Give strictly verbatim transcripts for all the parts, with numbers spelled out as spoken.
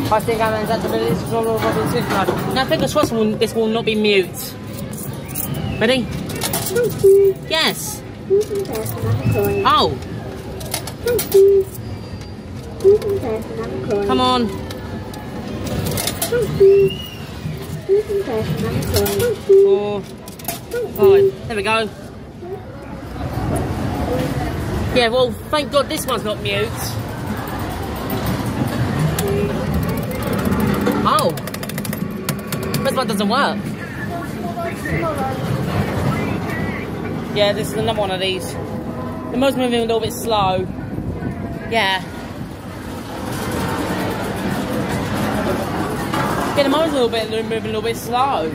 I think I'm in such a village. Now, fingers crossed this will not be mute. Ready? Yes. Oh. Come on. Four. Five. There we go. Yeah, well, thank God this one's not mute. Oh. This one doesn't work. Yeah, this is another one of these. The motor's moving a little bit slow. Yeah. Yeah, the motor's a little bit moving a little bit slow.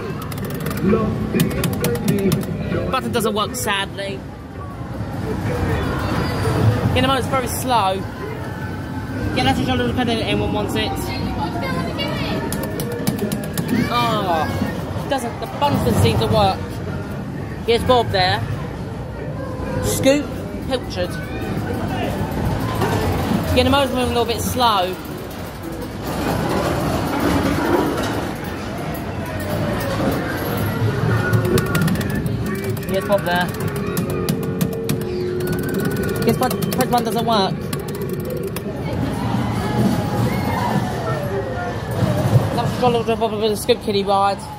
The button doesn't work, sadly. Yeah, the motor's very slow. Yeah, let's just look at it. Anyone wants it? Oh, it doesn't. The buttons doesn't seem to work. Here's Bob there. Scoop, pilchard. Yeah, the motor's moving a little bit slow. Here's Bob there. Guess what? Press one doesn't work. That's got a little bit of a scoop kiddie ride.